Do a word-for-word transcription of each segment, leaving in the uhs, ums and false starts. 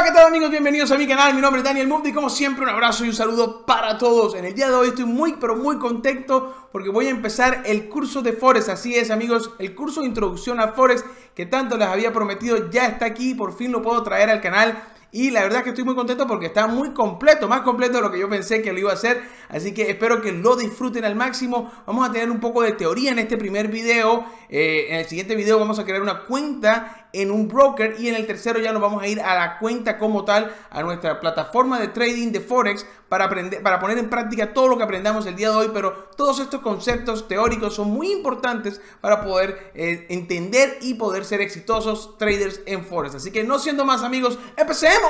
¿qué tal amigos? Bienvenidos a mi canal, mi nombre es Daniel Mubdi. Como siempre, un abrazo y un saludo para todos. En el día de hoy estoy muy pero muy contento porque voy a empezar el curso de Forex. Así es amigos, el curso de introducción a Forex que tanto les había prometido ya está aquí. Por fin lo puedo traer al canal. Y la verdad es que estoy muy contento porque está muy completo, más completo de lo que yo pensé que lo iba a hacer. Así que espero que lo disfruten al máximo. Vamos a tener un poco de teoría en este primer video. Eh, en el siguiente video vamos a crear una cuenta en un broker. Y en el tercero ya nos vamos a ir a la cuenta como tal, a nuestra plataforma de trading de Forex, para, aprender, para poner en práctica todo lo que aprendamos el día de hoy. Pero todos estos conceptos teóricos son muy importantes para poder eh, entender y poder ser exitosos traders en Forex. Así que no siendo más amigos, empecemos.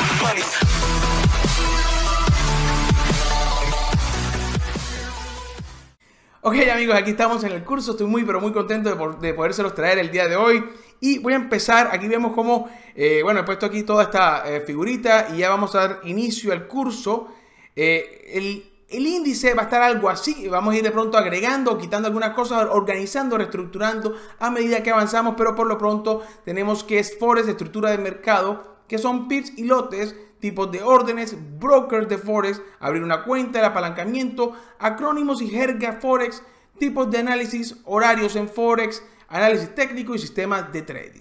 Ok amigos, aquí estamos en el curso. Estoy muy pero muy contento de, por, de podérselos traer el día de hoy. Y voy a empezar, aquí vemos cómo, eh, bueno, he puesto aquí toda esta eh, figurita y ya vamos a dar inicio al curso. eh, el, el índice va a estar algo así, vamos a ir de pronto agregando, quitando algunas cosas, organizando, reestructurando a medida que avanzamos, pero por lo pronto tenemos que es Forex, estructura de mercado, que son pips y lotes, tipos de órdenes, brokers de Forex, abrir una cuenta, el apalancamiento, acrónimos y jerga Forex, tipos de análisis, horarios en Forex, análisis técnico y sistemas de trading.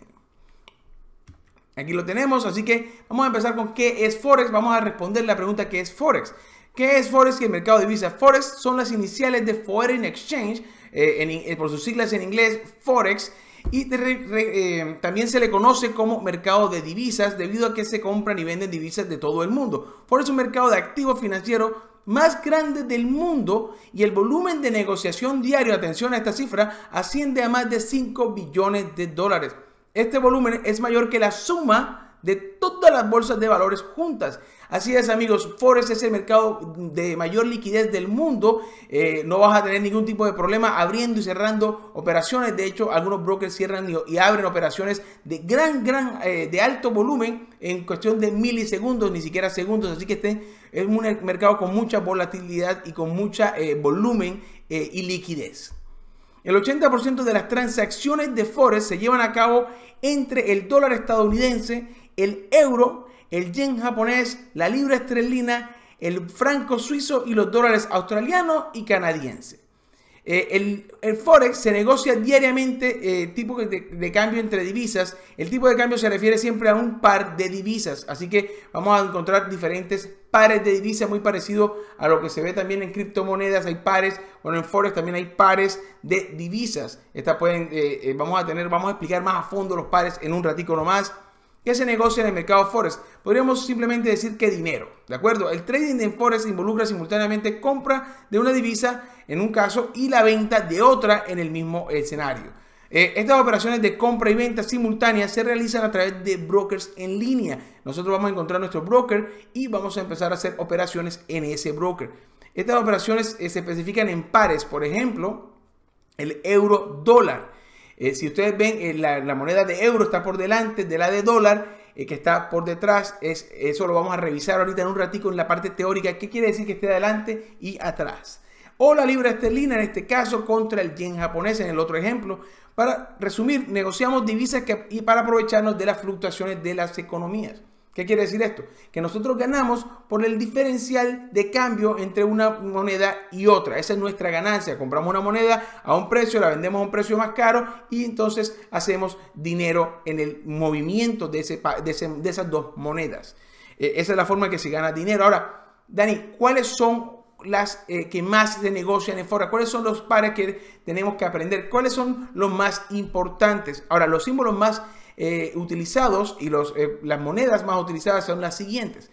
Aquí lo tenemos, así que vamos a empezar con qué es Forex. Vamos a responder la pregunta ¿qué es Forex? ¿Qué es Forex y el mercado de divisas? Forex son las iniciales de Foreign Exchange, eh, en, eh, por sus siglas en inglés, Forex. Y de re, re, eh, también se le conoce como mercado de divisas debido a que se compran y venden divisas de todo el mundo. Forex es un mercado de activos financieros más grande del mundo y el volumen de negociación diario, atención a esta cifra, asciende a más de cinco billones de dólares. Este volumen es mayor que la suma de todas las bolsas de valores juntas. Así es amigos, Forex es el mercado de mayor liquidez del mundo. Eh, no vas a tener ningún tipo de problema abriendo y cerrando operaciones. De hecho, algunos brokers cierran y, y abren operaciones de gran, gran, eh, de alto volumen en cuestión de milisegundos, ni siquiera segundos. Así que este es un mercado con mucha volatilidad y con mucha eh, volumen eh, y liquidez. El ochenta por ciento de las transacciones de Forex se llevan a cabo entre el dólar estadounidense, el euro, el yen japonés, la libra esterlina, el franco suizo y los dólares australianos y canadienses. Eh, el, el Forex se negocia diariamente eh, tipo de, de cambio entre divisas. El tipo de cambio se refiere siempre a un par de divisas. Así que vamos a encontrar diferentes pares de divisas muy parecido a lo que se ve también en criptomonedas. Hay pares, bueno en Forex también hay pares de divisas. Esta pueden, eh, eh, vamos a tener, vamos a explicar más a fondo los pares en un ratico nomás. ¿Qué se negocia en el mercado Forex? Podríamos simplemente decir que dinero, ¿de acuerdo? El trading en Forex involucra simultáneamente compra de una divisa en un caso y la venta de otra en el mismo escenario. Eh, estas operaciones de compra y venta simultáneas se realizan a través de brokers en línea. Nosotros vamos a encontrar nuestro broker y vamos a empezar a hacer operaciones en ese broker. Estas operaciones eh, se especifican en pares, por ejemplo, el euro dólar. Eh, si ustedes ven, eh, la, la moneda de euro está por delante de la de dólar, eh, que está por detrás. Es, eso lo vamos a revisar ahorita en un ratico en la parte teórica. ¿Qué quiere decir que esté adelante y atrás? O la libra esterlina en este caso contra el yen japonés en el otro ejemplo. Para resumir, negociamos divisas que, y para aprovecharnos de las fluctuaciones de las economías. ¿Qué quiere decir esto? Que nosotros ganamos por el diferencial de cambio entre una moneda y otra. Esa es nuestra ganancia. Compramos una moneda a un precio, la vendemos a un precio más caro y entonces hacemos dinero en el movimiento de, ese, de, ese, de esas dos monedas. Eh, esa es la forma en que se gana dinero. Ahora, Dani, ¿cuáles son las eh, que más se negocian en Forex? ¿Cuáles son los pares que tenemos que aprender? ¿Cuáles son los más importantes? Ahora, los símbolos más Eh, utilizados y los, eh, las monedas más utilizadas son las siguientes.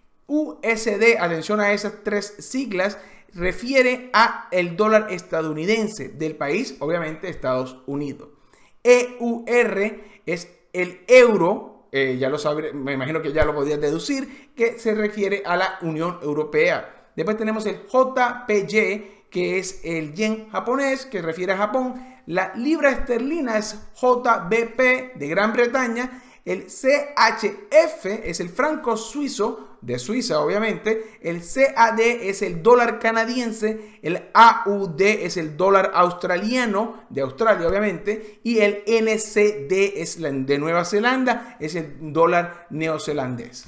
U S D, atención a esas tres siglas, refiere a el dólar estadounidense del país, obviamente Estados Unidos. E U R es el euro, eh, ya lo sabré, me imagino que ya lo podías deducir, que se refiere a la Unión Europea. Después tenemos el J P Y, que es el yen japonés, que refiere a Japón. La libra esterlina es J B P de Gran Bretaña. El C H F es el franco suizo, de Suiza obviamente. El C A D es el dólar canadiense. El A U D es el dólar australiano, de Australia obviamente. Y el N C D es de Nueva Zelanda, es el dólar neozelandés.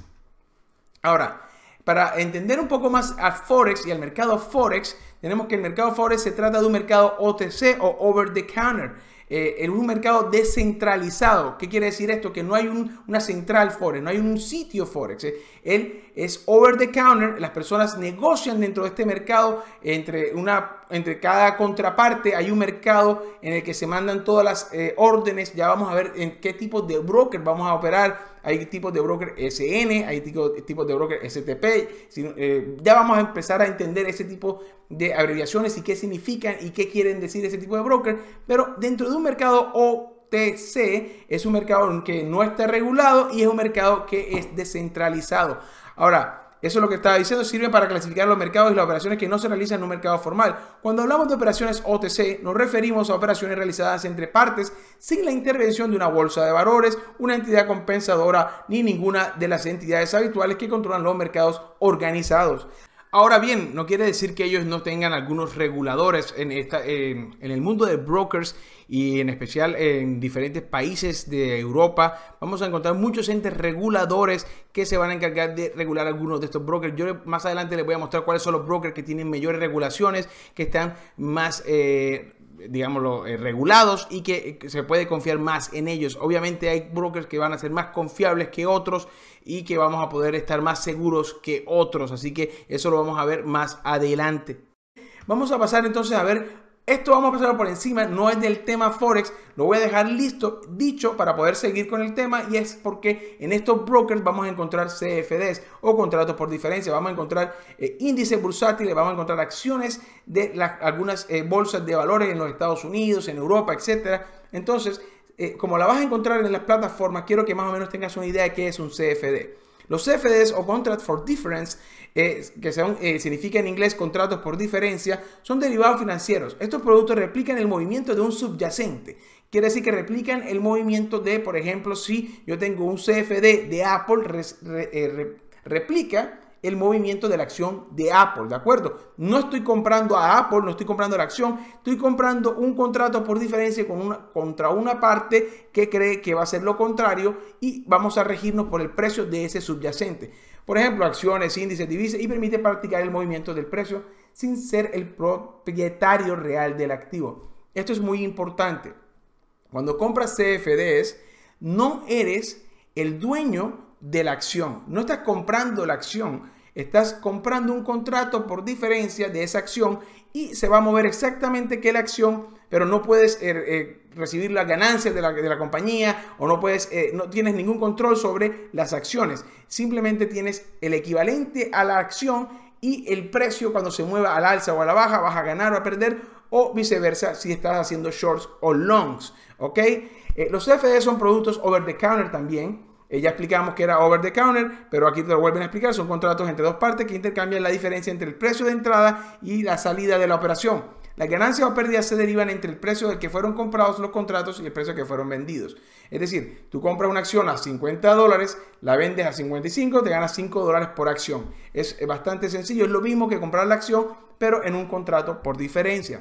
Ahora, para entender un poco más a Forex y al mercado Forex, tenemos que el mercado Forex se trata de un mercado O T C o Over the Counter. Eh, es un mercado descentralizado. ¿Qué quiere decir esto? Que no hay un, una central Forex, no hay un sitio Forex. Eh. Él es over the counter. Las personas negocian dentro de este mercado. Entre, una, entre cada contraparte hay un mercado en el que se mandan todas las eh, órdenes. Ya vamos a ver en qué tipo de broker vamos a operar. Hay tipos de broker S N, hay tipos, tipos de broker S T P. Eh, ya vamos a empezar a entender ese tipo de abreviaciones y qué significan y qué quieren decir ese tipo de broker. Pero dentro de un mercado O T C es un mercado que no está regulado y es un mercado que es descentralizado. Ahora, eso es lo que estaba diciendo, sirve para clasificar los mercados y las operaciones que no se realizan en un mercado formal. Cuando hablamos de operaciones O T C, nos referimos a operaciones realizadas entre partes sin la intervención de una bolsa de valores, una entidad compensadora ni ninguna de las entidades habituales que controlan los mercados organizados. Ahora bien, no quiere decir que ellos no tengan algunos reguladores en, esta, en, en el mundo de brokers y en especial en diferentes países de Europa. Vamos a encontrar muchos entes reguladores que se van a encargar de regular algunos de estos brokers. Yo más adelante les voy a mostrar cuáles son los brokers que tienen mayores regulaciones, que están más... Eh, digámoslo, eh, regulados y que, que se puede confiar más en ellos. Obviamente hay brokers que van a ser más confiables que otros y que vamos a poder estar más seguros que otros, así que eso lo vamos a ver más adelante. Vamos a pasar entonces a ver, esto vamos a pasar por encima, no es del tema Forex, lo voy a dejar listo, dicho para poder seguir con el tema, y es porque en estos brokers vamos a encontrar C F Ds o contratos por diferencia, vamos a encontrar eh, índices bursátiles, vamos a encontrar acciones de las, algunas eh, bolsas de valores en los Estados Unidos, en Europa, etcétera. Entonces, eh, como la vas a encontrar en las plataformas, quiero que más o menos tengas una idea de qué es un C F D. Los C F Ds o Contract for Difference, eh, que son, eh, significa en inglés contratos por diferencia, son derivados financieros. Estos productos replican el movimiento de un subyacente. Quiere decir que replican el movimiento de, por ejemplo, si yo tengo un C F D de Apple, re, re, eh, re, replica el movimiento de la acción de Apple, ¿de acuerdo? No estoy comprando a Apple, no estoy comprando la acción, estoy comprando un contrato por diferencia con una, contra una parte que cree que va a ser lo contrario y vamos a regirnos por el precio de ese subyacente. Por ejemplo, acciones, índices, divisas, y permite practicar el movimiento del precio sin ser el propietario real del activo. Esto es muy importante. Cuando compras C F Ds, no eres el dueño de la acción, no estás comprando la acción, estás comprando un contrato por diferencia de esa acción y se va a mover exactamente que la acción, pero no puedes eh, eh, recibir las ganancias de la, de la compañía o no puedes, eh, no tienes ningún control sobre las acciones, simplemente tienes el equivalente a la acción y el precio cuando se mueva al alza o a la baja vas a ganar o a perder o viceversa si estás haciendo shorts o longs, ¿ok? Eh, los C F D son productos over the counter también. Eh, ya explicamos que era over the counter, pero aquí te lo vuelven a explicar. Son contratos entre dos partes que intercambian la diferencia entre el precio de entrada y la salida de la operación. Las ganancias o pérdidas se derivan entre el precio del que fueron comprados los contratos y el precio que fueron vendidos. Es decir, tú compras una acción a cincuenta dólares, la vendes a cincuenta y cinco, te ganas cinco dólares por acción. Es bastante sencillo, es lo mismo que comprar la acción, pero en un contrato por diferencia.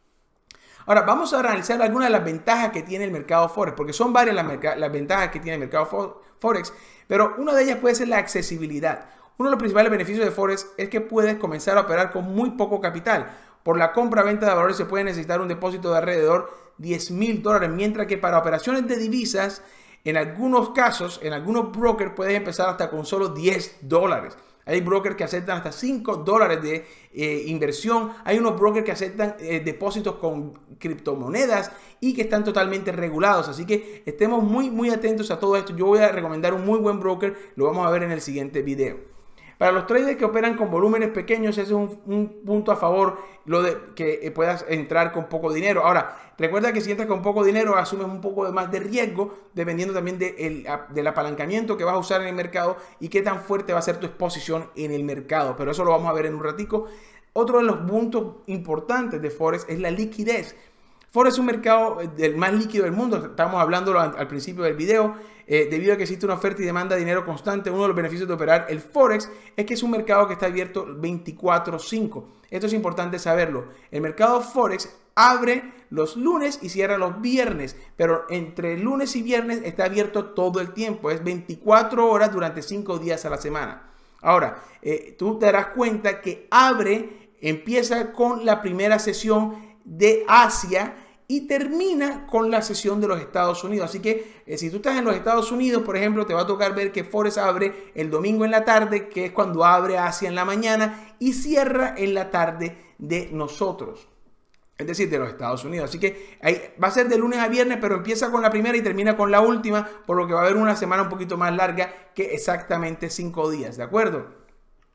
Ahora, vamos a analizar algunas de las ventajas que tiene el mercado Forex, porque son varias las, las ventajas que tiene el mercado Forex, pero una de ellas puede ser la accesibilidad. Uno de los principales beneficios de Forex es que puedes comenzar a operar con muy poco capital. Por la compra-venta de valores se puede necesitar un depósito de alrededor diez mil dólares, mientras que para operaciones de divisas, en algunos casos, en algunos brokers puedes empezar hasta con solo diez dólares. Hay brokers que aceptan hasta cinco dólares de eh, inversión. Hay unos brokers que aceptan eh, depósitos con criptomonedas y que están totalmente regulados. Así que estemos muy, muy atentos a todo esto. Yo voy a recomendar un muy buen broker. Lo vamos a ver en el siguiente video. Para los traders que operan con volúmenes pequeños, ese es un, un punto a favor, lo de que puedas entrar con poco dinero. Ahora, recuerda que si entras con poco dinero, asumes un poco más de riesgo, dependiendo también de el, del apalancamiento que vas a usar en el mercado y qué tan fuerte va a ser tu exposición en el mercado. Pero eso lo vamos a ver en un ratico. Otro de los puntos importantes de Forex es la liquidez. Forex es un mercado del más líquido del mundo, estamos hablando al, al principio del video, eh, debido a que existe una oferta y demanda de dinero constante. Uno de los beneficios de operar el Forex es que es un mercado que está abierto veinticuatro cinco. Esto es importante saberlo. El mercado Forex abre los lunes y cierra los viernes, pero entre lunes y viernes está abierto todo el tiempo, es veinticuatro horas durante cinco días a la semana. Ahora, eh, tú te darás cuenta que abre, empieza con la primera sesión de Asia y termina con la sesión de los Estados Unidos. Así que eh, si tú estás en los Estados Unidos, por ejemplo, te va a tocar ver que Forex abre el domingo en la tarde, que es cuando abre Asia en la mañana, y cierra en la tarde de nosotros, es decir, de los Estados Unidos. Así que ahí va a ser de lunes a viernes, pero empieza con la primera y termina con la última, por lo que va a haber una semana un poquito más larga que exactamente cinco días, ¿de acuerdo?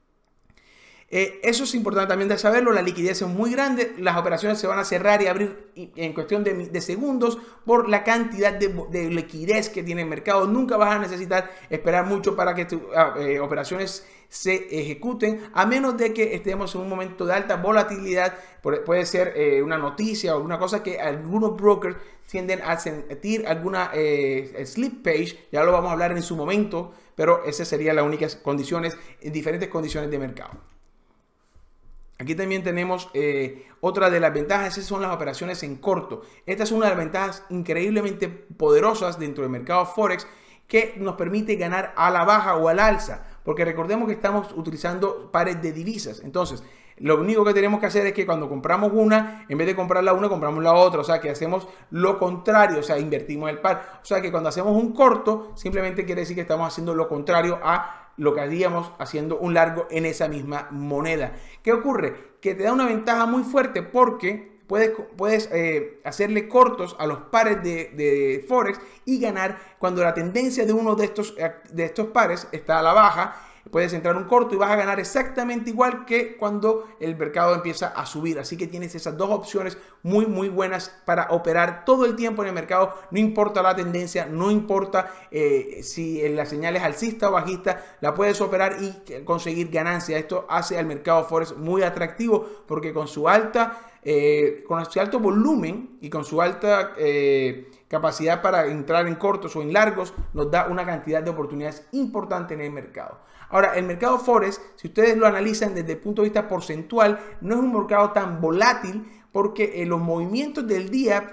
Eh, eso es importante también de saberlo. La liquidez es muy grande, las operaciones se van a cerrar y abrir en cuestión de, de segundos por la cantidad de, de liquidez que tiene el mercado. Nunca vas a necesitar esperar mucho para que tus eh, operaciones se ejecuten, a menos de que estemos en un momento de alta volatilidad. Puede ser eh, una noticia o alguna cosa que algunos brokers tienden a sentir alguna eh, slip page. Ya lo vamos a hablar en su momento, pero esas serían las únicas condiciones, en diferentes condiciones de mercado. Aquí también tenemos eh, otra de las ventajas, esas son las operaciones en corto. Esta es una de las ventajas increíblemente poderosas dentro del mercado Forex, que nos permite ganar a la baja o al alza, porque recordemos que estamos utilizando pares de divisas. Entonces, lo único que tenemos que hacer es que cuando compramos una, en vez de comprar la una, compramos la otra. O sea, que hacemos lo contrario, o sea, invertimos el par. O sea, que cuando hacemos un corto, simplemente quiere decir que estamos haciendo lo contrario a lo que haríamos haciendo un largo en esa misma moneda. ¿Qué ocurre? Que te da una ventaja muy fuerte porque puedes, puedes eh, hacerle cortos a los pares de, de Forex y ganar cuando la tendencia de uno de estos, de estos pares está a la baja. Puedes entrar un corto y vas a ganar exactamente igual que cuando el mercado empieza a subir. Así que tienes esas dos opciones muy muy buenas para operar todo el tiempo en el mercado. No importa la tendencia, no importa eh, si la señal es alcista o bajista, la puedes operar y conseguir ganancias. Esto hace al mercado Forex muy atractivo porque con su alta Eh, con su alto volumen y con su alta eh, capacidad para entrar en cortos o en largos, nos da una cantidad de oportunidades importantes en el mercado. Ahora, el mercado Forex, si ustedes lo analizan desde el punto de vista porcentual, no es un mercado tan volátil porque eh, los movimientos del día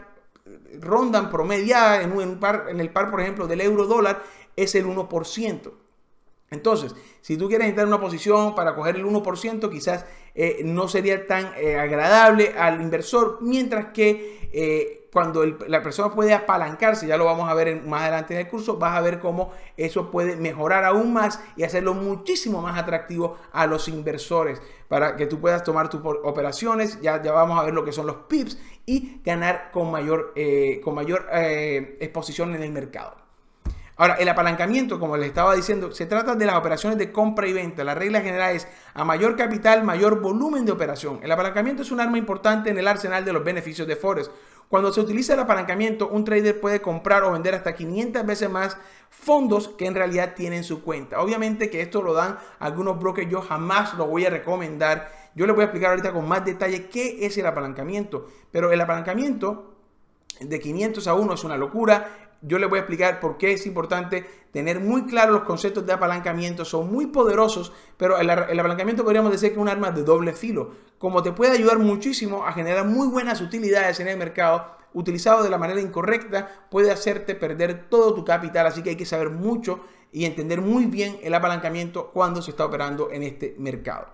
rondan promediada en, un par, en el par, por ejemplo, del euro dólar, es el uno por ciento. Entonces, si tú quieres entrar en una posición para coger el uno por ciento, quizás eh, no sería tan eh, agradable al inversor, mientras que eh, cuando el, la persona puede apalancarse, ya lo vamos a ver en, más adelante en el curso, vas a ver cómo eso puede mejorar aún más y hacerlo muchísimo más atractivo a los inversores para que tú puedas tomar tus operaciones. Ya, ya vamos a ver lo que son los pips y ganar con mayor, eh, con mayor eh, exposición en el mercado. Ahora, el apalancamiento, como les estaba diciendo, se trata de las operaciones de compra y venta. La regla general es a mayor capital, mayor volumen de operación. El apalancamiento es un arma importante en el arsenal de los beneficios de Forex. Cuando se utiliza el apalancamiento, un trader puede comprar o vender hasta quinientas veces más fondos que en realidad tiene en su cuenta. Obviamente que esto lo dan algunos brokers, yo jamás lo voy a recomendar. Yo les voy a explicar ahorita con más detalle qué es el apalancamiento. Pero el apalancamiento de quinientos a uno es una locura. Yo les voy a explicar por qué es importante tener muy claro los conceptos de apalancamiento. Son muy poderosos, pero el, el apalancamiento podríamos decir que es un arma de doble filo. Como te puede ayudar muchísimo a generar muy buenas utilidades en el mercado, utilizado de la manera incorrecta, puede hacerte perder todo tu capital. Así que hay que saber mucho y entender muy bien el apalancamiento cuando se está operando en este mercado.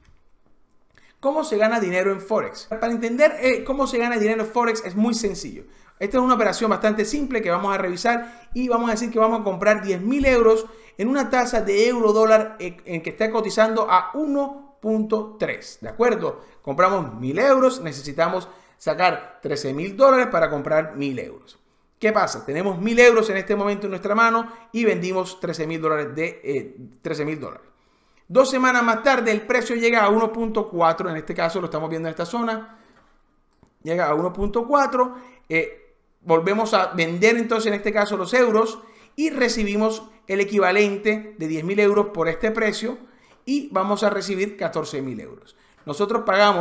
¿Cómo se gana dinero en Forex? Para entender eh, cómo se gana dinero en Forex es muy sencillo. Esta es una operación bastante simple que vamos a revisar y vamos a decir que vamos a comprar diez mil euros en una tasa de euro dólar en que está cotizando a uno punto tres. ¿De acuerdo? Compramos mil euros, necesitamos sacar trece mil dólares para comprar mil euros. ¿Qué pasa? Tenemos mil euros en este momento en nuestra mano y vendimos trece mil dólares de eh, trece mil dólares. Dos semanas más tarde el precio llega a uno punto cuatro, en este caso lo estamos viendo en esta zona, llega a uno punto cuatro, eh, volvemos a vender entonces en este caso los euros y recibimos el equivalente de diez mil euros por este precio y vamos a recibir catorce mil euros. Nosotros pagamos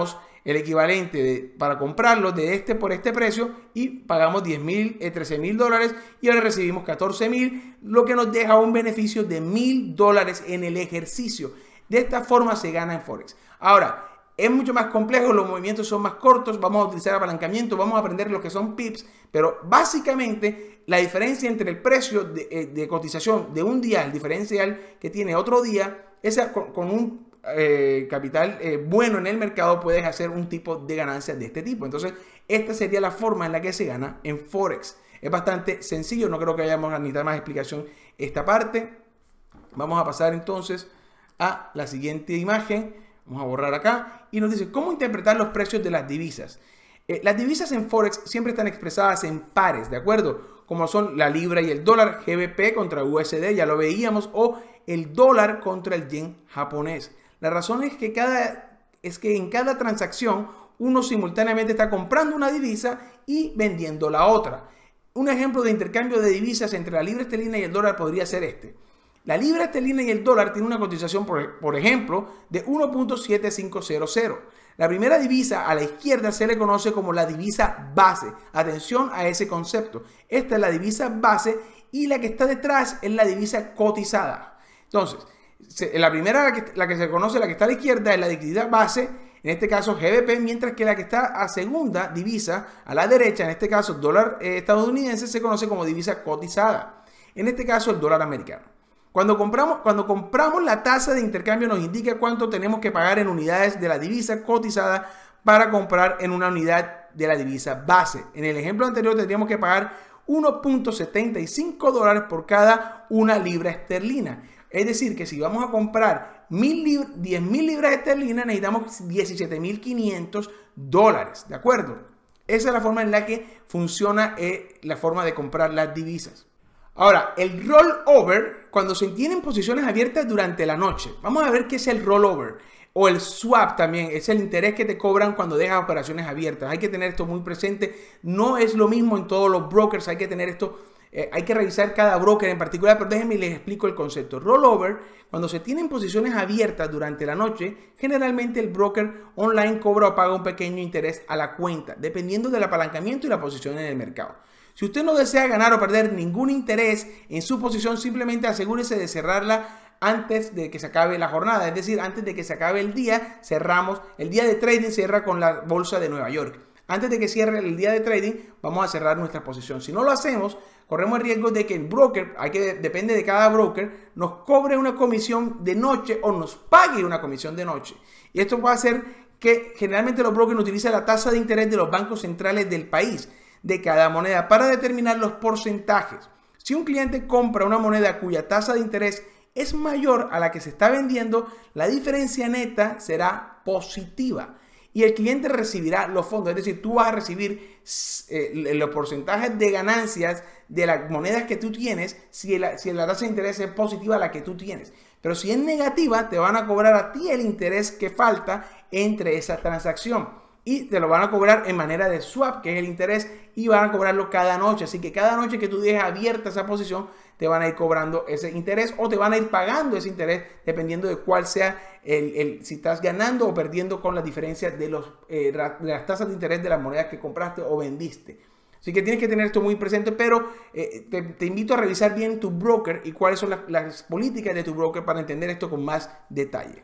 el equivalente de, para comprarlo de este por este precio y pagamos diez mil, eh, trece mil dólares y ahora recibimos catorce mil, lo que nos deja un beneficio de mil dólares en el ejercicio. De esta forma se gana en Forex. Ahora, es mucho más complejo, los movimientos son más cortos, vamos a utilizar apalancamiento, vamos a aprender lo que son pips, pero básicamente la diferencia entre el precio de, de cotización de un día, el diferencial que tiene otro día, esa, con, con un eh, capital eh, bueno en el mercado puedes hacer un tipo de ganancias de este tipo. Entonces, esta sería la forma en la que se gana en Forex. Es bastante sencillo, no creo que vayamos a necesitar más explicación esta parte. Vamos a pasar entonces a la siguiente imagen. Vamos a borrar acá y nos dice cómo interpretar los precios de las divisas. Eh, las divisas en Forex siempre están expresadas en pares, ¿de acuerdo? Como son la libra y el dólar, G B P contra U S D, ya lo veíamos, o el dólar contra el yen japonés. La razón es que, cada, es que en cada transacción uno simultáneamente está comprando una divisa y vendiendo la otra. Un ejemplo de intercambio de divisas entre la libra esterlina y el dólar podría ser este. La libra esterlina y el dólar tienen una cotización, por, por ejemplo, de uno punto siete cinco cero cero. La primera divisa a la izquierda se le conoce como la divisa base. Atención a ese concepto. Esta es la divisa base y la que está detrás es la divisa cotizada. Entonces, se, la primera, la que, la que se conoce, la que está a la izquierda, es la divisa base, en este caso G B P, mientras que la que está a segunda divisa, a la derecha, en este caso dólar eh, estadounidense, se conoce como divisa cotizada. En este caso el dólar americano. Cuando compramos, cuando compramos la tasa de intercambio nos indica cuánto tenemos que pagar en unidades de la divisa cotizada para comprar en una unidad de la divisa base. En el ejemplo anterior tendríamos que pagar uno punto setenta y cinco dólares por cada una libra esterlina. Es decir, que si vamos a comprar diez mil libras esterlinas necesitamos diecisiete mil quinientos dólares. ¿De acuerdo? Esa es la forma en la que funciona eh, la forma de comprar las divisas. Ahora, el rollover, cuando se tienen posiciones abiertas durante la noche. Vamos a ver qué es el rollover. O el swap también, es el interés que te cobran cuando dejas operaciones abiertas. Hay que tener esto muy presente. No es lo mismo en todos los brokers, hay que tener esto, eh, hay que revisar cada broker en particular, pero déjenme les explico el concepto. Rollover, cuando se tienen posiciones abiertas durante la noche, generalmente el broker online cobra o paga un pequeño interés a la cuenta, dependiendo del apalancamiento y la posición en el mercado. Si usted no desea ganar o perder ningún interés en su posición, simplemente asegúrese de cerrarla antes de que se acabe la jornada. Es decir, antes de que se acabe el día, cerramos. El día de trading cierra con la bolsa de Nueva York. Antes de que cierre el día de trading, vamos a cerrar nuestra posición. Si no lo hacemos, corremos el riesgo de que el broker, hay que, depende de cada broker, nos cobre una comisión de noche o nos pague una comisión de noche. Y esto va a hacer que generalmente los brokers utilizan la tasa de interés de los bancos centrales del país, de cada moneda, para determinar los porcentajes. Si un cliente compra una moneda cuya tasa de interés es mayor a la que se está vendiendo, la diferencia neta será positiva y el cliente recibirá los fondos. Es decir, tú vas a recibir eh, los porcentajes de ganancias de las monedas que tú tienes si la, si la tasa de interés es positiva a la que tú tienes. Pero si es negativa, te van a cobrar a ti el interés que falta entre esa transacción. Y te lo van a cobrar en manera de swap, que es el interés, y van a cobrarlo cada noche. Así que cada noche que tú dejes abierta esa posición, te van a ir cobrando ese interés o te van a ir pagando ese interés dependiendo de cuál sea el, el si estás ganando o perdiendo con la diferencia de, los, eh, de las tasas de interés de las monedas que compraste o vendiste. Así que tienes que tener esto muy presente, pero eh, te, te invito a revisar bien tu broker y cuáles son las, las políticas de tu broker para entender esto con más detalle.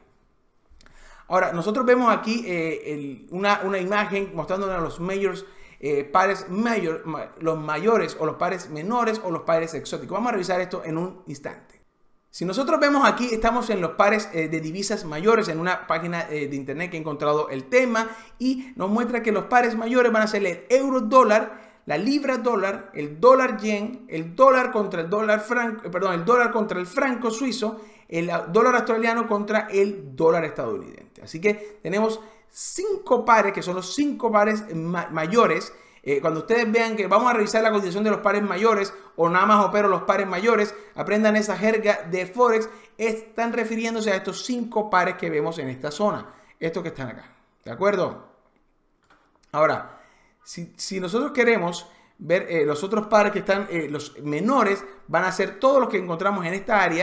Ahora, nosotros vemos aquí eh, el, una, una imagen mostrándonos a los mayores, eh, pares mayor, ma, los mayores o los pares menores o los pares exóticos. Vamos a revisar esto en un instante. Si nosotros vemos aquí, estamos en los pares eh, de divisas mayores, en una página eh, de internet que he encontrado el tema y nos muestra que los pares mayores van a ser el euro dólar, la libra dólar, el dólar yen, el dólar contra el dólar franco, perdón, el dólar contra el franco suizo, el dólar australiano contra el dólar estadounidense. Así que tenemos cinco pares, que son los cinco pares ma mayores. Eh, cuando ustedes vean que vamos a revisar la cotización de los pares mayores o nada más opero los pares mayores, aprendan esa jerga de Forex, están refiriéndose a estos cinco pares que vemos en esta zona, estos que están acá, ¿de acuerdo? Ahora, si, si nosotros queremos ver eh, los otros pares que están, eh, los menores, van a ser todos los que encontramos en esta área.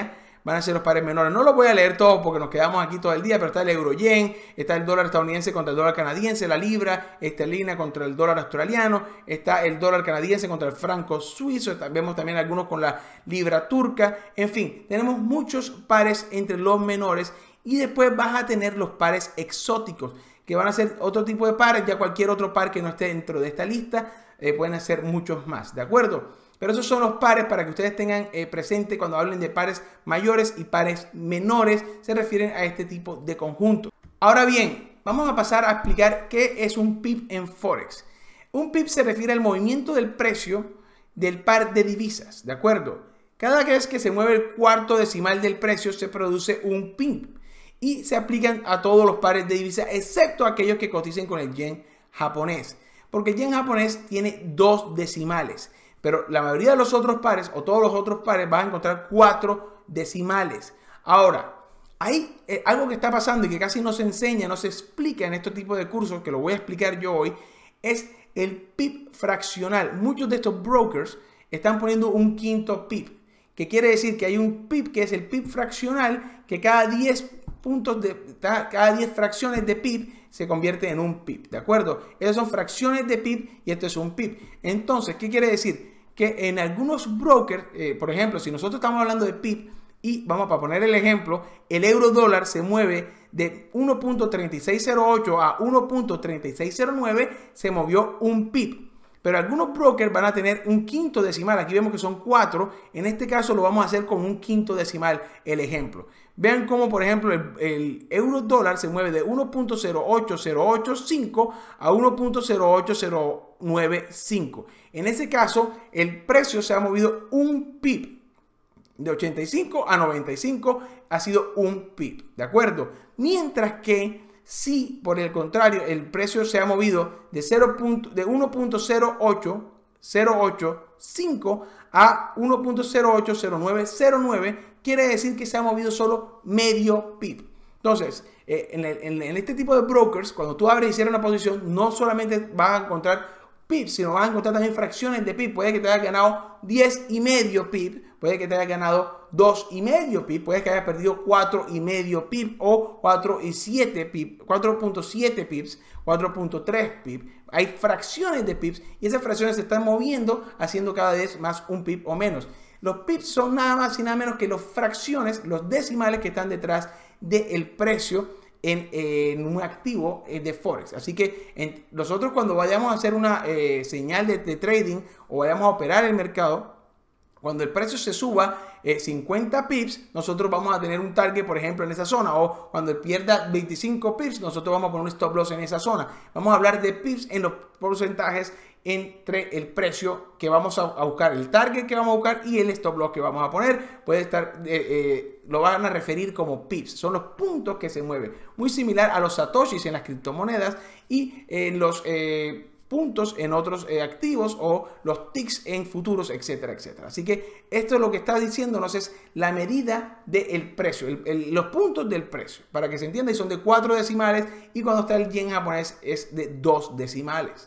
van a ser los pares menores. No los voy a leer todos porque nos quedamos aquí todo el día, pero está el euro-yen, está el dólar estadounidense contra el dólar canadiense, la libra esterlina contra el dólar australiano, está el dólar canadiense contra el franco suizo, vemos también algunos con la libra turca. En fin, tenemos muchos pares entre los menores y después vas a tener los pares exóticos, que van a ser otro tipo de pares. Ya cualquier otro par que no esté dentro de esta lista, eh, pueden ser muchos más, ¿de acuerdo? Pero esos son los pares para que ustedes tengan eh, presente cuando hablen de pares mayores y pares menores, se refieren a este tipo de conjunto. Ahora bien, vamos a pasar a explicar qué es un P I B en Forex. Un P I B se refiere al movimiento del precio del par de divisas, ¿de acuerdo? Cada vez que se mueve el cuarto decimal del precio se produce un P I B y se aplican a todos los pares de divisas excepto aquellos que coticen con el yen japonés, porque el yen japonés tiene dos decimales. Pero la mayoría de los otros pares o todos los otros pares van a encontrar cuatro decimales. Ahora, hay eh, algo que está pasando y que casi no se enseña, no se explica en este tipo de cursos, que lo voy a explicar yo hoy, es el P I B fraccional. Muchos de estos brokers están poniendo un quinto P I B, que quiere decir que hay un P I B que es el P I B fraccional, que cada diez puntos de cada diez fracciones de P I B se convierte en un P I B, ¿de acuerdo? Esas son fracciones de P I B y esto es un P I B. Entonces, ¿qué quiere decir? Que en algunos brokers, eh, por ejemplo, si nosotros estamos hablando de P I B y vamos a poner el ejemplo, el euro dólar se mueve de uno punto treinta y seis cero ocho a uno punto treinta y seis cero nueve, se movió un P I B. Pero algunos brokers van a tener un quinto decimal. Aquí vemos que son cuatro. En este caso lo vamos a hacer con un quinto decimal el ejemplo. Vean cómo, por ejemplo, el, el euro dólar se mueve de uno punto cero ocho cero ocho cinco a uno punto cero ocho cero nueve cinco. En ese caso, el precio se ha movido un P I B. De ochenta y cinco a noventa y cinco ha sido un P I B. ¿De acuerdo? Mientras que si, por el contrario, el precio se ha movido de, de uno punto cero ocho cero ocho cinco a uno punto cero ocho cero nueve cero nueve, quiere decir que se ha movido solo medio P I B. Entonces, eh, en, el, en, en este tipo de brokers, cuando tú abres y cierras una posición, no solamente vas a encontrar P I B, sino vas a encontrar también fracciones de P I B. Puede que te haya ganado diez y medio P I B, puede que te haya ganado dos y medio P I B, puede que haya perdido cuatro y medio P I B o cuatro y siete P I B, cuatro punto siete P I Bs, cuatro punto tres P I B. Hay fracciones de P I Bs y esas fracciones se están moviendo, haciendo cada vez más un P I B o menos. Los P I Bs son nada más y nada menos que las fracciones, los decimales que están detrás del precio En, eh, en un activo eh, de Forex. Así que en, nosotros cuando vayamos a hacer una eh, señal de, de trading o vayamos a operar el mercado, cuando el precio se suba eh, cincuenta P I Bs, nosotros vamos a tener un target, por ejemplo, en esa zona. O cuando pierda veinticinco P I Bs, nosotros vamos a poner un stop loss en esa zona. Vamos a hablar de P I Bs en los porcentajes entre el precio que vamos a, a buscar, el target que vamos a buscar y el stop loss que vamos a poner. Puede estar, eh, eh, lo van a referir como P I Bs. Son los puntos que se mueven. Muy similar a los satoshis en las criptomonedas y en eh, los eh, puntos en otros eh, activos o los ticks en futuros, etcétera, etcétera. Así que esto es lo que está diciéndonos, es la medida del precio, el, el, los puntos del precio, para que se entienda, y son de cuatro decimales y cuando está el yen japonés es de dos decimales.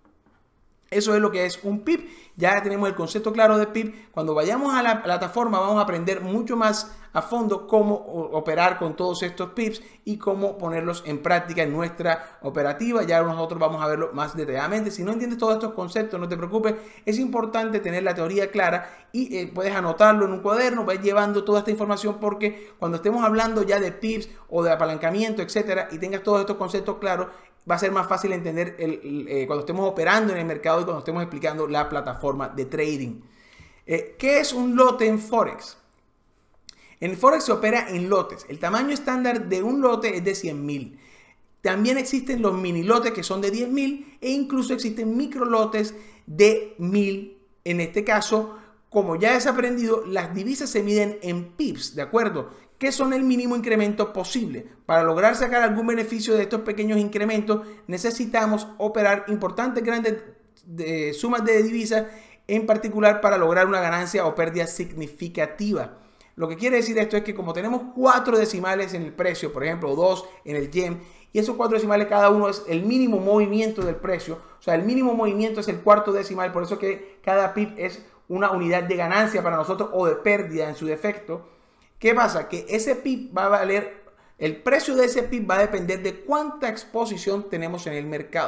Eso es lo que es un P I B. Ya tenemos el concepto claro de P I B. Cuando vayamos a la plataforma vamos a aprender mucho más a fondo cómo operar con todos estos P I Bs y cómo ponerlos en práctica en nuestra operativa. Ya nosotros vamos a verlo más detalladamente. Si no entiendes todos estos conceptos, no te preocupes. Es importante tener la teoría clara y eh, puedes anotarlo en un cuaderno, vas llevando toda esta información, porque cuando estemos hablando ya de P I Bs o de apalancamiento, etcétera, y tengas todos estos conceptos claros, va a ser más fácil entender el, el, eh, cuando estemos operando en el mercado y cuando estemos explicando la plataforma de trading. Eh, ¿Qué es un lote en Forex? En Forex se opera en lotes. El tamaño estándar de un lote es de cien mil. También existen los mini lotes que son de diez mil e incluso existen micro lotes de mil. En este caso, como ya has aprendido, las divisas se miden en P I Bs, ¿de acuerdo? ¿Qué son el mínimo incremento posible? Para lograr sacar algún beneficio de estos pequeños incrementos, necesitamos operar importantes grandes de, sumas de divisas, en particular para lograr una ganancia o pérdida significativa. Lo que quiere decir esto es que como tenemos cuatro decimales en el precio, por ejemplo, dos en el yen, y esos cuatro decimales cada uno es el mínimo movimiento del precio, o sea, el mínimo movimiento es el cuarto decimal, por eso que cada P I B es una unidad de ganancia para nosotros o de pérdida en su defecto. ¿Qué pasa? Que ese P I B va a valer, el precio de ese P I B va a depender de cuánta exposición tenemos en el mercado.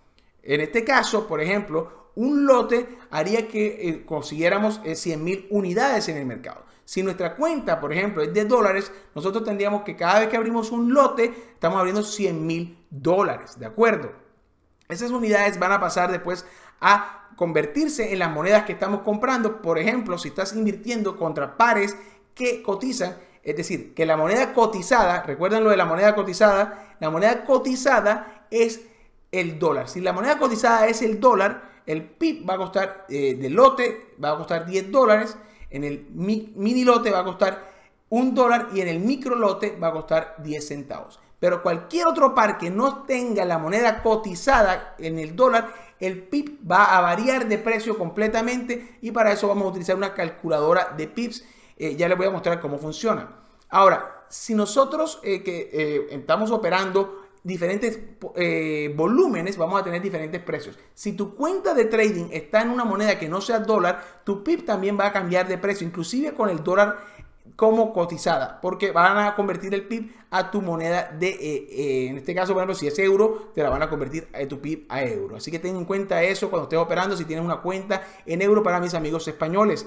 En este caso, por ejemplo, un lote haría que eh, consiguiéramos eh, cien mil unidades en el mercado. Si nuestra cuenta, por ejemplo, es de dólares, nosotros tendríamos que cada vez que abrimos un lote, estamos abriendo cien mil dólares, ¿de acuerdo? Esas unidades van a pasar después a convertirse en las monedas que estamos comprando. Por ejemplo, si estás invirtiendo contra pares que cotizan, es decir, que la moneda cotizada, recuerden lo de la moneda cotizada, la moneda cotizada es el dólar. Si la moneda cotizada es el dólar, el P I B va a costar, eh, del lote va a costar diez dólares, en el mi, mini lote va a costar un dólar y en el micro lote va a costar diez centavos. Pero cualquier otro par que no tenga la moneda cotizada en el dólar, el P I B va a variar de precio completamente y para eso vamos a utilizar una calculadora de P I Bs. Eh, ya les voy a mostrar cómo funciona. Ahora, si nosotros eh, que eh, estamos operando diferentes eh, volúmenes, vamos a tener diferentes precios. Si tu cuenta de trading está en una moneda que no sea dólar, tu P I B también va a cambiar de precio, inclusive con el dólar como cotizada, porque van a convertir el P I B a tu moneda de, eh, eh, en este caso, por ejemplo, si es euro, te la van a convertir a tu P I B a euro. Así que ten en cuenta eso cuando estés operando, si tienes una cuenta en euro para mis amigos españoles.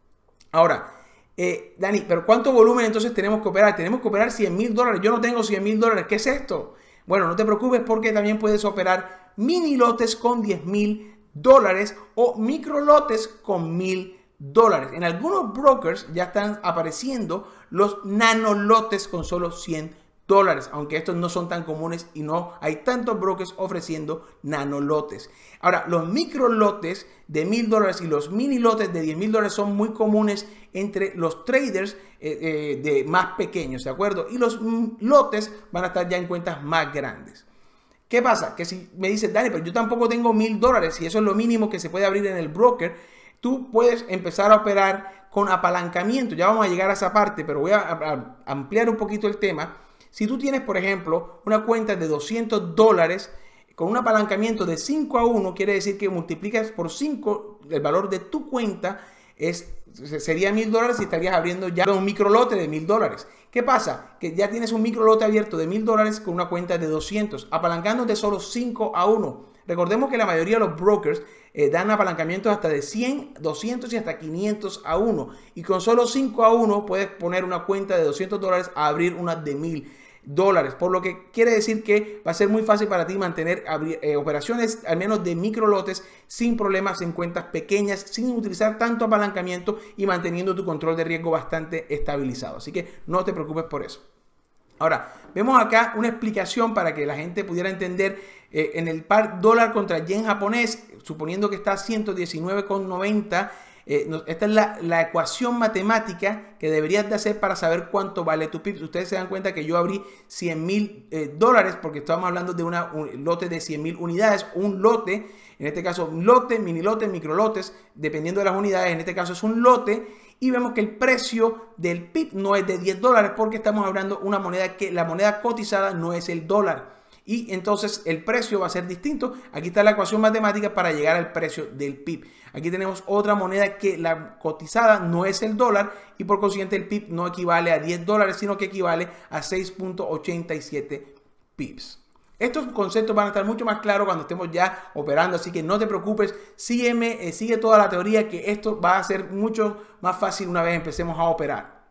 Ahora, eh, Dani, ¿pero cuánto volumen entonces tenemos que operar? Tenemos que operar cien mil dólares. Yo no tengo cien mil dólares. ¿Qué es esto? Bueno, no te preocupes porque también puedes operar mini lotes con diez mil dólares o micro lotes con mil dólares. En algunos brokers ya están apareciendo los nanolotes con solo cien dólares, aunque estos no son tan comunes y no hay tantos brokers ofreciendo nanolotes. Ahora, los micro lotes de mil dólares y los mini lotes de diez mil dólares son muy comunes entre los traders eh, eh, de más pequeños, ¿de acuerdo? Y los mm, lotes van a estar ya en cuentas más grandes. ¿Qué pasa? Que si me dices, Dani, pero yo tampoco tengo mil dólares y eso es lo mínimo que se puede abrir en el broker, tú puedes empezar a operar con apalancamiento. Ya vamos a llegar a esa parte, pero voy a, a ampliar un poquito el tema. Si tú tienes, por ejemplo, una cuenta de doscientos dólares con un apalancamiento de cinco a uno, quiere decir que multiplicas por cinco el valor de tu cuenta, es, sería mil dólares y estarías abriendo ya un micro lote de mil dólares. ¿Qué pasa? Que ya tienes un micro lote abierto de mil dólares con una cuenta de doscientos, apalancando de solo cinco a uno. Recordemos que la mayoría de los brokers eh, dan apalancamientos hasta de cien, doscientos y hasta quinientos a uno. Y con solo cinco a uno puedes poner una cuenta de doscientos dólares a abrir una de mil dólares. Por lo que quiere decir que va a ser muy fácil para ti mantener eh, operaciones al menos de micro lotes sin problemas en cuentas pequeñas, sin utilizar tanto apalancamiento y manteniendo tu control de riesgo bastante estabilizado. Así que no te preocupes por eso. Ahora, vemos acá una explicación para que la gente pudiera entender eh, en el par dólar contra yen japonés, suponiendo que está a ciento diecinueve con noventa. Eh, esta es la, la ecuación matemática que deberías de hacer para saber cuánto vale tu P I B. Ustedes se dan cuenta que yo abrí cien mil eh, dólares porque estamos hablando de una, un lote de cien mil unidades. Un lote, en este caso un lote, mini lote, micro lotes, dependiendo de las unidades, en este caso es un lote. Y vemos que el precio del P I B no es de diez dólares porque estamos hablando de una moneda que la moneda cotizada no es el dólar. Y entonces el precio va a ser distinto. Aquí está la ecuación matemática para llegar al precio del P I B. Aquí tenemos otra moneda que la cotizada no es el dólar y por consiguiente el P I B no equivale a diez dólares, sino que equivale a seis punto ochenta y siete P I Bs. Estos conceptos van a estar mucho más claros cuando estemos ya operando, así que no te preocupes, sígueme, eh, sigue toda la teoría que esto va a ser mucho más fácil una vez empecemos a operar.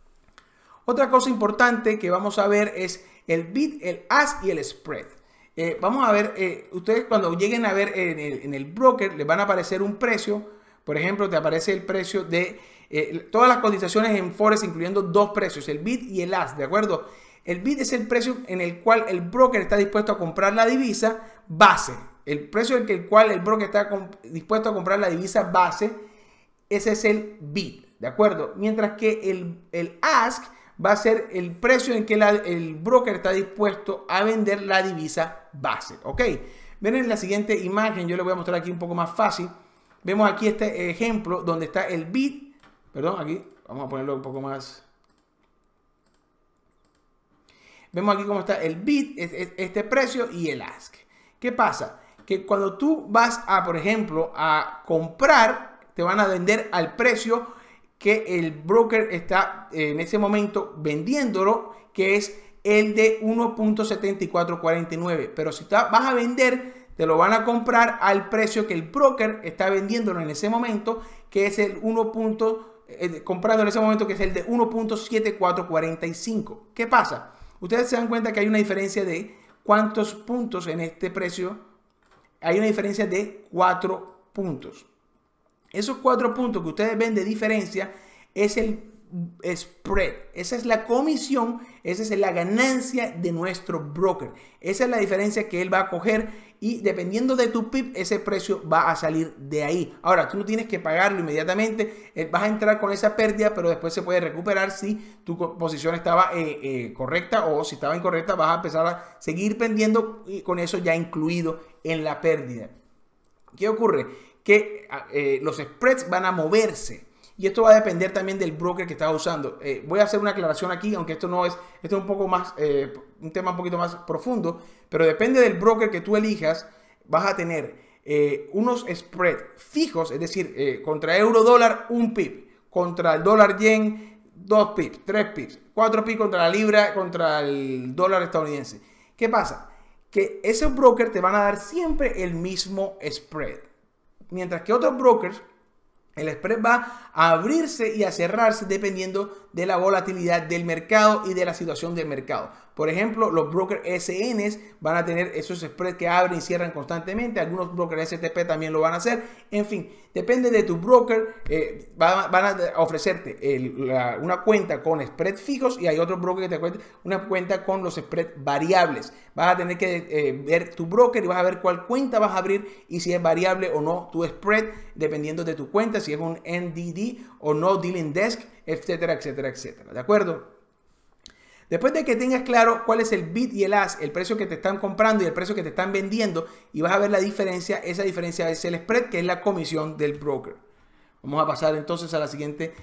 Otra cosa importante que vamos a ver es el bid, el ask y el spread. Eh, vamos a ver, eh, ustedes cuando lleguen a ver en el, en el broker les van a aparecer un precio. Por ejemplo, te aparece el precio de eh, todas las cotizaciones en Forex, incluyendo dos precios, el bid y el ask, ¿de acuerdo? El bid es el precio en el cual el broker está dispuesto a comprar la divisa base. El precio en el cual el broker está dispuesto a comprar la divisa base, ese es el bid, ¿de acuerdo? Mientras que el, el ask va a ser el precio en que la, el broker está dispuesto a vender la divisa base, ¿ok? Ven en la siguiente imagen, yo les voy a mostrar aquí un poco más fácil. Vemos aquí este ejemplo donde está el bid, perdón, aquí, vamos a ponerlo un poco más. Vemos aquí cómo está el bid, este precio y el ask. ¿Qué pasa? Que cuando tú vas a, por ejemplo, a comprar, te van a vender al precio que el broker está en ese momento vendiéndolo, que es el de uno punto setenta y cuatro cuarenta y nueve. Pero si vas a vender, te lo van a comprar al precio que el broker está vendiéndolo en ese momento, que es el uno. Eh, comprando en ese momento, que es el de uno punto setenta y cuatro cuarenta y cinco. ¿Qué pasa? Ustedes se dan cuenta que hay una diferencia de cuántos puntos en este precio. Hay una diferencia de cuatro puntos. Esos cuatro puntos que ustedes ven de diferencia es el spread. Esa es la comisión, esa es la ganancia de nuestro broker. Esa es la diferencia que él va a coger y dependiendo de tu P I B, ese precio va a salir de ahí. Ahora, tú no tienes que pagarlo inmediatamente. Vas a entrar con esa pérdida, pero después se puede recuperar si tu posición estaba eh, eh, correcta o si estaba incorrecta, vas a empezar a seguir vendiendo y con eso ya incluido en la pérdida. ¿Qué ocurre? Que eh, los spreads van a moverse. Y esto va a depender también del broker que estás usando. Eh, voy a hacer una aclaración aquí, aunque esto no es, esto es un poco más, eh, un tema un poquito más profundo, pero depende del broker que tú elijas, vas a tener eh, unos spreads fijos, es decir, eh, contra euro dólar un pip, contra el dólar yen dos pips, tres pips, cuatro pips contra la libra, contra el dólar estadounidense. ¿Qué pasa? Que esos brokers te van a dar siempre el mismo spread, mientras que otros brokers, el spread va a abrirse y a cerrarse dependiendo de la volatilidad del mercado y de la situación del mercado. Por ejemplo, los brokers S Ns van a tener esos spreads que abren y cierran constantemente. Algunos brokers S T P también lo van a hacer. En fin, depende de tu broker. Eh, van, van a ofrecerte el, la, una cuenta con spreads fijos y hay otros brokers que te cuentan una cuenta con los spreads variables. Vas a tener que eh, ver tu broker y vas a ver cuál cuenta vas a abrir y si es variable o no tu spread, dependiendo de tu cuenta, si es un N D D o no dealing desk, etcétera, etcétera, etcétera. ¿De acuerdo? Después de que tengas claro cuál es el bid y el ask, el precio que te están comprando y el precio que te están vendiendo, y vas a ver la diferencia, esa diferencia es el spread, que es la comisión del broker. Vamos a pasar entonces a la siguiente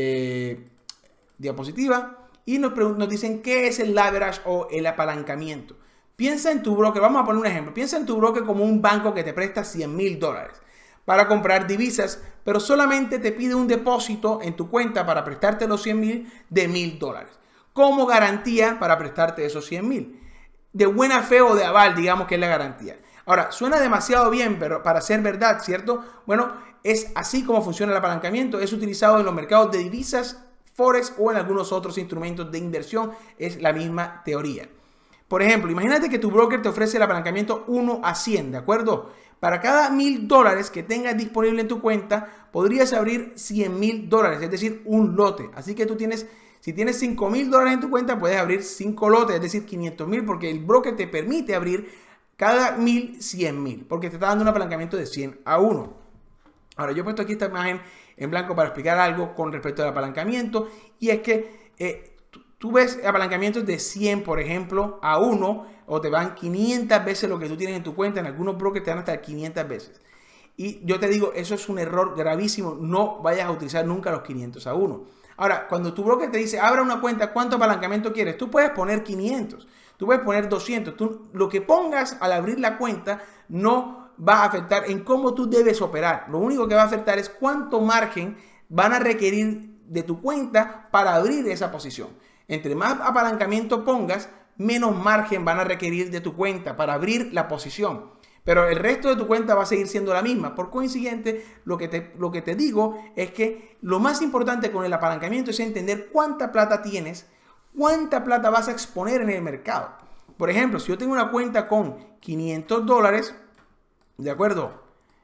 eh, diapositiva. Y nos, nos dicen qué es el leverage o el apalancamiento. Piensa en tu broker, vamos a poner un ejemplo. Piensa en tu broker como un banco que te presta cien mil dólares para comprar divisas, pero solamente te pide un depósito en tu cuenta para prestarte los cien mil de mil dólares. Como garantía para prestarte esos cien mil. De buena fe o de aval, digamos que es la garantía. Ahora, suena demasiado bien, pero para ser verdad, ¿cierto? Bueno, es así como funciona el apalancamiento. Es utilizado en los mercados de divisas, forex o en algunos otros instrumentos de inversión. Es la misma teoría. Por ejemplo, imagínate que tu broker te ofrece el apalancamiento uno a cien, ¿de acuerdo? Para cada mil dólares que tengas disponible en tu cuenta, podrías abrir cien mil dólares, es decir, un lote. Así que tú tienes... Si tienes cinco mil dólares en tu cuenta, puedes abrir cinco lotes, es decir, quinientos mil, porque el broker te permite abrir cada mil, cien mil, porque te está dando un apalancamiento de cien a uno. Ahora, yo he puesto aquí esta imagen en blanco para explicar algo con respecto al apalancamiento, y es que eh, tú, tú ves apalancamientos de cien, por ejemplo, a uno, o te van quinientas veces lo que tú tienes en tu cuenta. En algunos brokers te dan hasta quinientas veces. Y yo te digo, eso es un error gravísimo. No vayas a utilizar nunca los quinientos a uno. Ahora, cuando tu broker te dice, abra una cuenta, ¿cuánto apalancamiento quieres? Tú puedes poner quinientos, tú puedes poner doscientos. Tú, lo que pongas al abrir la cuenta no va a afectar en cómo tú debes operar. Lo único que va a afectar es cuánto margen van a requerir de tu cuenta para abrir esa posición. Entre más apalancamiento pongas, menos margen van a requerir de tu cuenta para abrir la posición. Pero el resto de tu cuenta va a seguir siendo la misma. Por consiguiente, lo que, te, lo que te digo es que lo más importante con el apalancamiento es entender cuánta plata tienes, cuánta plata vas a exponer en el mercado. Por ejemplo, si yo tengo una cuenta con quinientos dólares, ¿de acuerdo?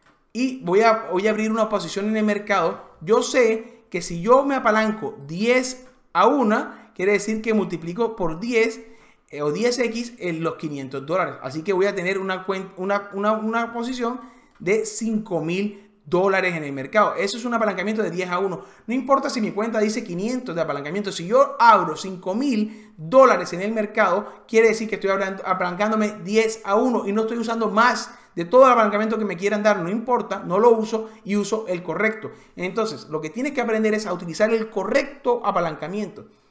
Y voy a, voy a abrir una posición en el mercado, yo sé que si yo me apalanco diez a uno, quiere decir que multiplico por diez o diez equis en los quinientos dólares. Así que voy a tener una, una, una, una posición de cinco mil dólares en el mercado. Eso es un apalancamiento de diez a uno. No importa si mi cuenta dice quinientos de apalancamiento. Si yo abro cinco mil dólares en el mercado, quiere decir que estoy apalancándome diez a uno y no estoy usando más de todo el apalancamiento que me quieran dar. No importa, no lo uso y uso el correcto. Entonces, lo que tienes que aprender es a utilizar el correcto apalancamiento.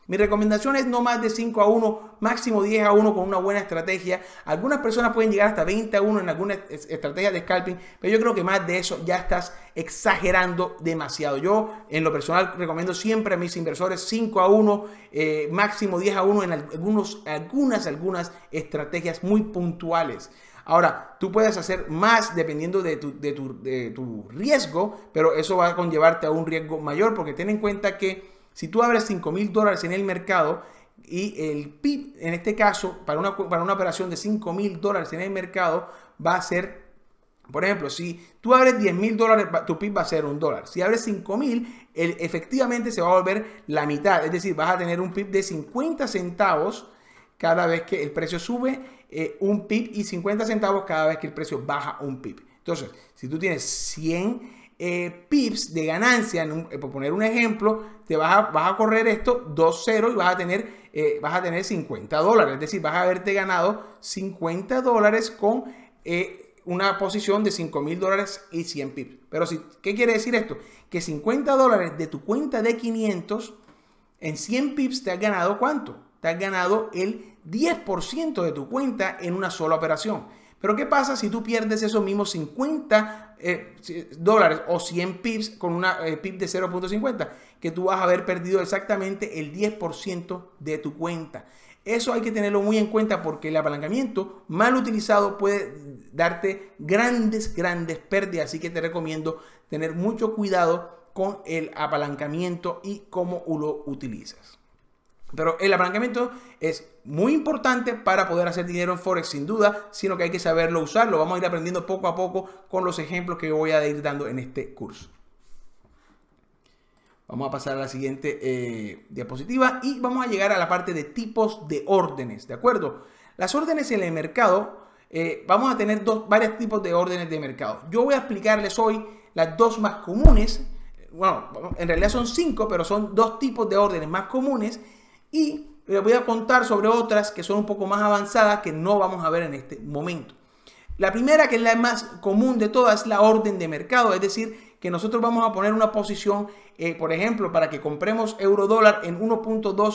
Mi recomendación es no más de cinco a uno, máximo diez a uno con una buena estrategia. Algunas personas pueden llegar hasta veinte a uno en algunas estrategias de scalping, pero yo creo que más de eso ya estás exagerando demasiado. Yo en lo personal recomiendo siempre a mis inversores cinco a uno, eh, máximo diez a uno en algunos, algunas, algunas estrategias muy puntuales. Ahora, tú puedes hacer más dependiendo de tu, de, tu, de tu riesgo, pero eso va a conllevarte a un riesgo mayor, porque ten en cuenta que si tú abres cinco mil dólares en el mercado y el P I B, en este caso, para una, para una operación de cinco mil dólares en el mercado, va a ser, por ejemplo, si tú abres diez mil dólares, tu P I B va a ser un dólar. Si abres cinco mil, efectivamente se va a volver la mitad. Es decir, vas a tener un P I B de cincuenta centavos cada vez que el precio sube eh, un P I B y cincuenta centavos cada vez que el precio baja un P I B. Entonces, si tú tienes cien Eh, pips de ganancia, en un, eh, por poner un ejemplo, te vas a, vas a correr esto dos cero y vas a tener eh, vas a tener cincuenta dólares, es decir, vas a haberte ganado cincuenta dólares con eh, una posición de cinco mil dólares y cien pips. Pero si, ¿qué quiere decir esto? Que cincuenta dólares de tu cuenta de quinientos en cien pips te has ganado ¿cuánto? Te has ganado el diez por ciento de tu cuenta en una sola operación. Pero ¿qué pasa si tú pierdes esos mismos cincuenta eh, dólares o cien pips con una eh, P I B de cero punto cincuenta? Que tú vas a haber perdido exactamente el diez por ciento de tu cuenta. Eso hay que tenerlo muy en cuenta porque el apalancamiento mal utilizado puede darte grandes, grandes pérdidas. Así que te recomiendo tener mucho cuidado con el apalancamiento y cómo lo utilizas. Pero el apalancamiento es muy importante para poder hacer dinero en Forex, sin duda, sino que hay que saberlo usar. Lo vamos a ir aprendiendo poco a poco con los ejemplos que voy a ir dando en este curso. Vamos a pasar a la siguiente eh, diapositiva y vamos a llegar a la parte de tipos de órdenes, ¿de acuerdo? Las órdenes en el mercado, eh, vamos a tener dos, varios tipos de órdenes de mercado. Yo voy a explicarles hoy las dos más comunes. Bueno, en realidad son cinco, pero son dos tipos de órdenes más comunes. Y les voy a contar sobre otras que son un poco más avanzadas que no vamos a ver en este momento. La primera, que es la más común de todas, es la orden de mercado. Es decir, que nosotros vamos a poner una posición, eh, por ejemplo, para que compremos euro dólar en uno punto dos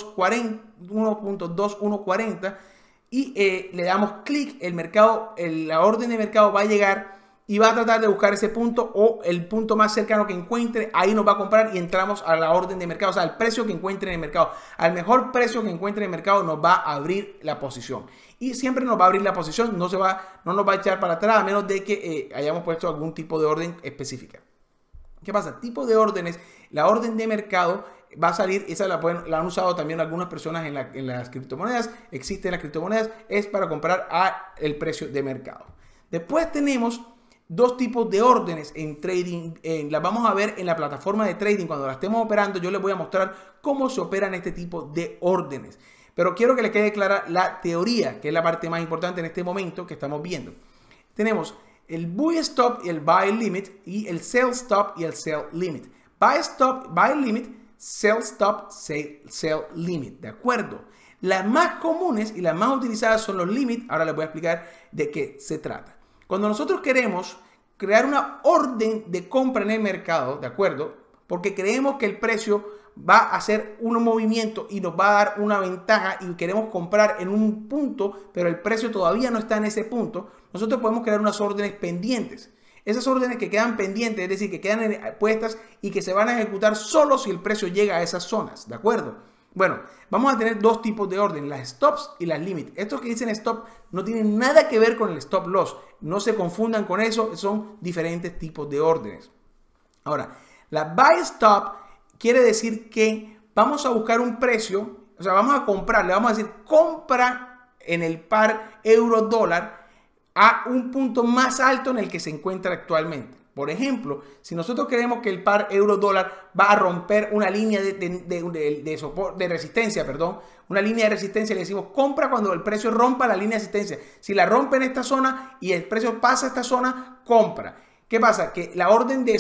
uno cuarenta y eh, le damos clic, el mercado, el, la orden de mercado va a llegar y va a tratar de buscar ese punto o el punto más cercano que encuentre. Ahí nos va a comprar y entramos a la orden de mercado, o sea, al precio que encuentre en el mercado. Al mejor precio que encuentre en el mercado nos va a abrir la posición. Y siempre nos va a abrir la posición, no, se va, no nos va a echar para atrás a menos de que eh, hayamos puesto algún tipo de orden específica. ¿Qué pasa? Tipo de órdenes, la orden de mercado va a salir, esa la, pueden, la han usado también algunas personas en, la, en las criptomonedas, existen las criptomonedas, es para comprar a el precio de mercado. Después tenemos dos tipos de órdenes en trading, eh, las vamos a ver en la plataforma de trading. Cuando la estemos operando yo les voy a mostrar cómo se operan este tipo de órdenes. Pero quiero que les quede clara la teoría, que es la parte más importante en este momento que estamos viendo. Tenemos el buy stop y el buy limit y el sell stop y el sell limit. Buy stop, buy limit, sell stop, sell, sell limit, ¿de acuerdo? Las más comunes y las más utilizadas son los limit. Ahora les voy a explicar de qué se trata. Cuando nosotros queremos crear una orden de compra en el mercado, ¿de acuerdo? Porque creemos que el precio va a hacer un movimiento y nos va a dar una ventaja y queremos comprar en un punto, pero el precio todavía no está en ese punto, nosotros podemos crear unas órdenes pendientes. Esas órdenes que quedan pendientes, es decir, que quedan puestas y que se van a ejecutar solo si el precio llega a esas zonas, ¿de acuerdo? Bueno, vamos a tener dos tipos de orden, las stops y las limit. Estos que dicen stop no tienen nada que ver con el stop loss. No se confundan con eso, son diferentes tipos de órdenes. Ahora, la buy stop quiere decir que vamos a buscar un precio, o sea, vamos a comprar, le vamos a decir compra en el par euro-dólar a un punto más alto en el que se encuentra actualmente. Por ejemplo, si nosotros creemos que el par euro-dólar va a romper una línea de, de, de, de, de, soporte, de resistencia, perdón, una línea de resistencia, le decimos compra cuando el precio rompa la línea de resistencia. Si la rompe en esta zona y el precio pasa a esta zona, compra. ¿Qué pasa? Que la orden de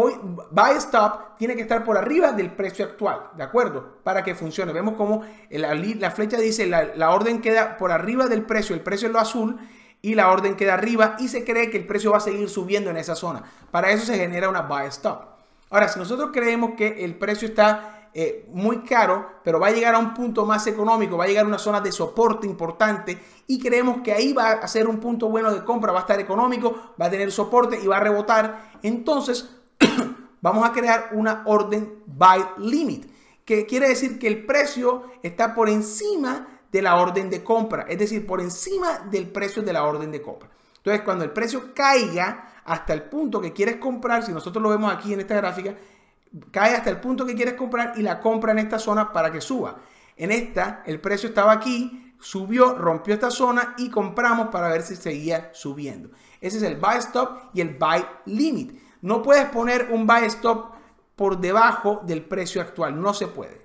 buy stop tiene que estar por arriba del precio actual, ¿de acuerdo? Para que funcione. Vemos como la, la flecha dice la, la orden queda por arriba del precio, el precio es lo azul, y la orden queda arriba y se cree que el precio va a seguir subiendo en esa zona. Para eso se genera una buy stop. Ahora, si nosotros creemos que el precio está eh, muy caro, pero va a llegar a un punto más económico, va a llegar a una zona de soporte importante y creemos que ahí va a ser un punto bueno de compra, va a estar económico, va a tener soporte y va a rebotar. Entonces vamos a crear una orden buy limit, que quiere decir que el precio está por encima de la orden de compra, es decir, por encima del precio de la orden de compra. Entonces, cuando el precio caiga hasta el punto que quieres comprar, si nosotros lo vemos aquí en esta gráfica, cae hasta el punto que quieres comprar y la compra en esta zona para que suba. En esta, el precio estaba aquí, subió, rompió esta zona y compramos para ver si seguía subiendo. Ese es el buy stop y el buy limit. No puedes poner un buy stop por debajo del precio actual, no se puede.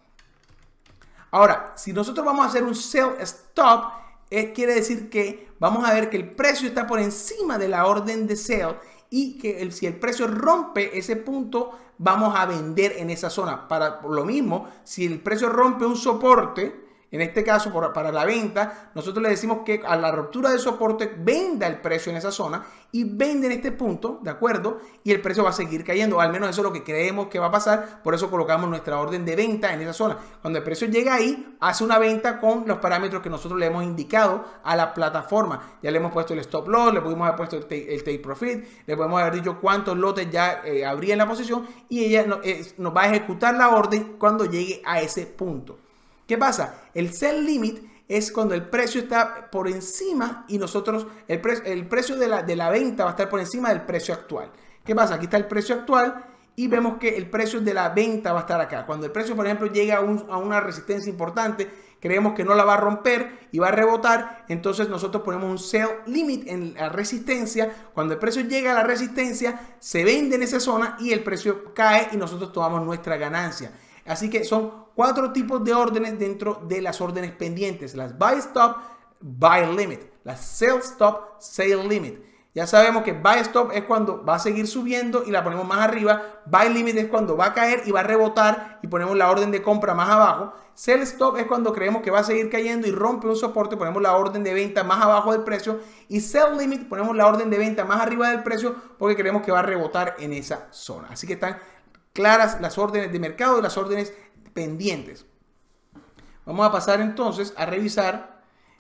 Ahora, si nosotros vamos a hacer un sell stop, eh, quiere decir que vamos a ver que el precio está por encima de la orden de sell y que el, si el precio rompe ese punto, vamos a vender en esa zona. Para por lo mismo, si el precio rompe un soporte, en este caso por, para la venta, nosotros le decimos que a la ruptura de soporte venda el precio en esa zona y vende en este punto, ¿de acuerdo? Y el precio va a seguir cayendo, o al menos eso es lo que creemos que va a pasar, por eso colocamos nuestra orden de venta en esa zona. Cuando el precio llega ahí, hace una venta con los parámetros que nosotros le hemos indicado a la plataforma. Ya le hemos puesto el stop loss, le pudimos haber puesto el take, el take profit, le podemos haber dicho cuántos lotes ya eh, habría en la posición y ella no, eh, nos va a ejecutar la orden cuando llegue a ese punto. ¿Qué pasa? El sell limit es cuando el precio está por encima y nosotros, el, pre el precio de la, de la venta va a estar por encima del precio actual. ¿Qué pasa? Aquí está el precio actual y vemos que el precio de la venta va a estar acá. Cuando el precio, por ejemplo, llega a, un, a una resistencia importante, creemos que no la va a romper y va a rebotar, entonces nosotros ponemos un sell limit en la resistencia. Cuando el precio llega a la resistencia, se vende en esa zona y el precio cae y nosotros tomamos nuestra ganancia. Así que son cuatro tipos de órdenes dentro de las órdenes pendientes. Las buy stop, buy limit. Las sell stop, sell limit. Ya sabemos que buy stop es cuando va a seguir subiendo y la ponemos más arriba. Buy limit es cuando va a caer y va a rebotar y ponemos la orden de compra más abajo. Sell stop es cuando creemos que va a seguir cayendo y rompe un soporte, ponemos la orden de venta más abajo del precio. Y sell limit ponemos la orden de venta más arriba del precio porque creemos que va a rebotar en esa zona. Así que están claras las órdenes de mercado y las órdenes pendientes. Vamos a pasar entonces a revisar.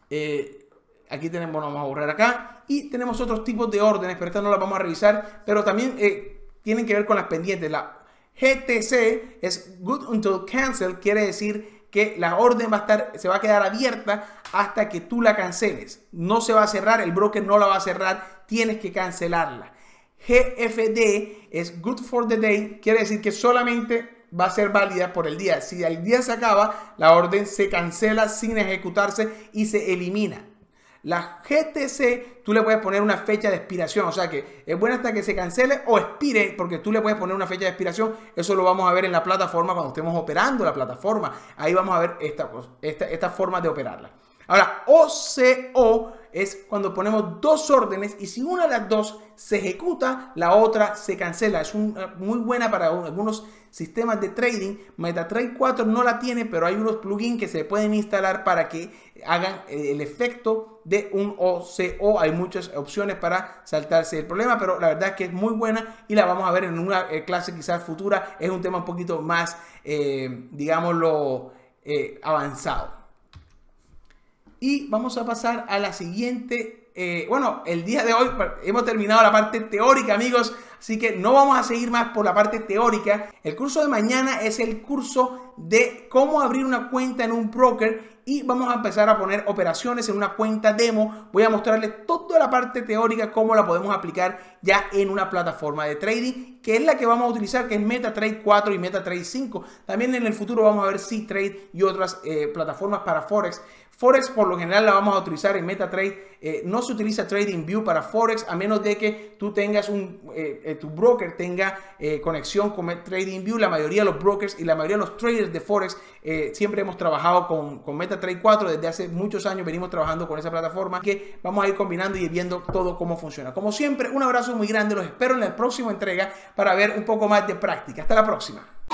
Eh, aquí tenemos, bueno, vamos a borrar acá. Y tenemos otros tipos de órdenes, pero estas no las vamos a revisar. Pero también eh, tienen que ver con las pendientes. La G T C es Good Until Cancel, quiere decir que la orden va a estar, se va a quedar abierta hasta que tú la canceles. No se va a cerrar, el broker no la va a cerrar, tienes que cancelarla. G F D es Good for the Day, quiere decir que solamente va a ser válida por el día. Si el día se acaba, la orden se cancela sin ejecutarse y se elimina. La G T C, tú le puedes poner una fecha de expiración, o sea que es buena hasta que se cancele o expire, porque tú le puedes poner una fecha de expiración. Eso lo vamos a ver en la plataforma cuando estemos operando la plataforma. Ahí vamos a ver esta, esta, esta forma de operarla. Ahora, O C O es cuando ponemos dos órdenes y si una de las dos se ejecuta, la otra se cancela. Es un, muy buena para algunos sistemas de trading. MetaTrader cuatro no la tiene, pero hay unos plugins que se pueden instalar para que hagan el efecto de un O C O. Hay muchas opciones para saltarse el problema, pero la verdad es que es muy buena y la vamos a ver en una clase quizás futura. Es un tema un poquito más, eh, digámoslo, eh, avanzado. Y vamos a pasar a la siguiente. Eh, bueno, el día de hoy hemos terminado la parte teórica, amigos. Así que no vamos a seguir más por la parte teórica. El curso de mañana es el curso de cómo abrir una cuenta en un broker. Y vamos a empezar a poner operaciones en una cuenta demo. Voy a mostrarles toda la parte teórica, cómo la podemos aplicar ya en una plataforma de trading, que es la que vamos a utilizar, que es MetaTrader cuatro y MetaTrader cinco. También en el futuro vamos a ver C-Trade y otras eh, plataformas para Forex. Forex por lo general la vamos a utilizar en MetaTrader. Eh, no se utiliza TradingView para Forex a menos de que tú tengas un, eh, eh, tu broker tenga eh, conexión con TradingView. La mayoría de los brokers y la mayoría de los traders de Forex eh, siempre hemos trabajado con, con MetaTrader cuatro. Desde hace muchos años venimos trabajando con esa plataforma, que vamos a ir combinando y viendo todo cómo funciona. Como siempre, un abrazo muy grande. Los espero en la próxima entrega para ver un poco más de práctica. Hasta la próxima.